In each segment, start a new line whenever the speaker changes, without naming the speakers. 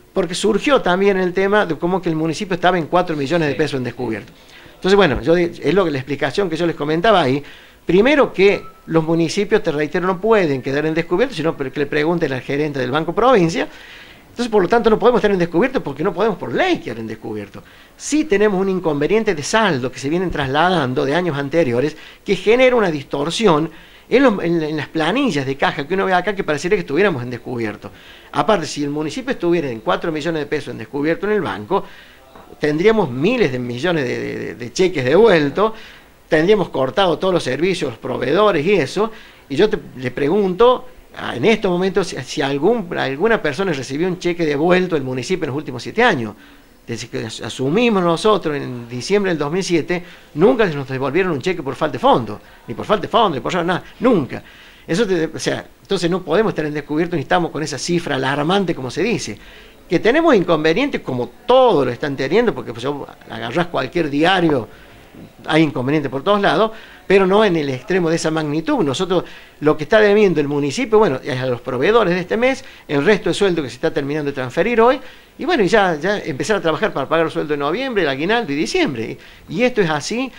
porque surgió también el tema de cómo que el municipio estaba en 4 millones de pesos en descubierto. Entonces, bueno, es la explicación que yo les comentaba ahí. Primero que los municipios, te reitero, no pueden quedar en descubierto, sino que le pregunten al gerente del Banco Provincia. Entonces, por lo tanto, no podemos estar en descubierto porque no podemos por ley quedar en descubierto. Sí tenemos un inconveniente de saldo que se vienen trasladando de años anteriores que genera una distorsión en las planillas de caja que uno ve acá que pareciera que estuviéramos en descubierto. Aparte, si el municipio estuviera en 4 millones de pesos en descubierto en el banco, tendríamos miles de millones de cheques devueltos, tendríamos cortado todos los servicios, los proveedores y eso, y yo le pregunto, en estos momentos, si alguna persona recibió un cheque devuelto del municipio en los últimos 7 años. Desde que asumimos nosotros en diciembre del 2007, nunca nos devolvieron un cheque por falta de fondo, ni por falta de fondo, ni por nada, nunca. Eso entonces no podemos estar en descubierto ni estamos con esa cifra alarmante como se dice. Que tenemos inconvenientes como todos lo están teniendo, porque pues, agarrás cualquier diario, hay inconvenientes por todos lados, pero no en el extremo de esa magnitud. Nosotros, lo que está debiendo el municipio, bueno, es a los proveedores de este mes, el resto de sueldo que se está terminando de transferir hoy, y bueno, ya empezar a trabajar para pagar el sueldo de noviembre, el aguinaldo y diciembre. Y esto es así,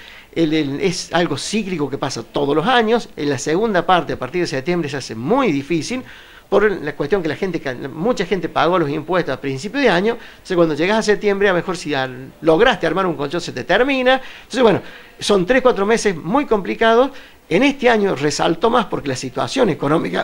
es algo cíclico que pasa todos los años. En la segunda parte, a partir de septiembre, se hace muy difícil, por la cuestión que mucha gente pagó los impuestos a principio de año. Entonces cuando llegas a septiembre, a lo mejor si lograste armar un colchón se te termina. Entonces bueno, son 3-4 meses muy complicados. En este año resaltó más porque la situación económica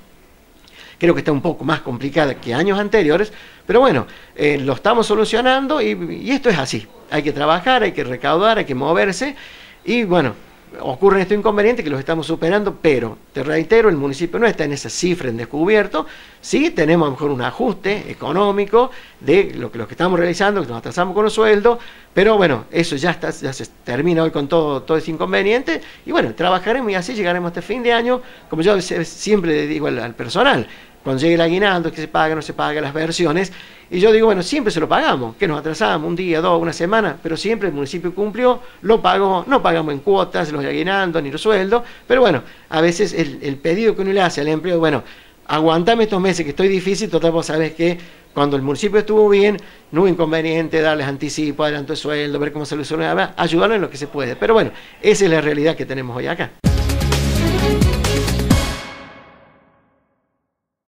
creo que está un poco más complicada que años anteriores, pero bueno, lo estamos solucionando y esto es así. Hay que trabajar, hay que recaudar, hay que moverse y bueno, ocurren estos inconvenientes que los estamos superando, pero te reitero, el municipio no está en esa cifra en descubierto. Sí tenemos a lo mejor un ajuste económico de lo que estamos realizando, que nos atrasamos con los sueldos, pero bueno, eso ya se termina hoy con todo ese inconveniente y bueno, trabajaremos y así llegaremos hasta fin de año, como yo siempre le digo al personal, cuando llegue el aguinaldo, que se paga, no se paga, las versiones, y yo digo, bueno, siempre se lo pagamos, que nos atrasamos un día, 2, una semana, pero siempre el municipio cumplió, lo pagó, no pagamos en cuotas los aguinaldos ni los sueldos, pero bueno, a veces el pedido que uno le hace al empleado, bueno, aguantame estos meses que estoy difícil, total vos sabés que cuando el municipio estuvo bien, no hubo inconveniente, darles anticipo, adelanto de sueldo, ver cómo se solucionaba, ayudarlo en lo que se puede, pero bueno, esa es la realidad que tenemos hoy acá.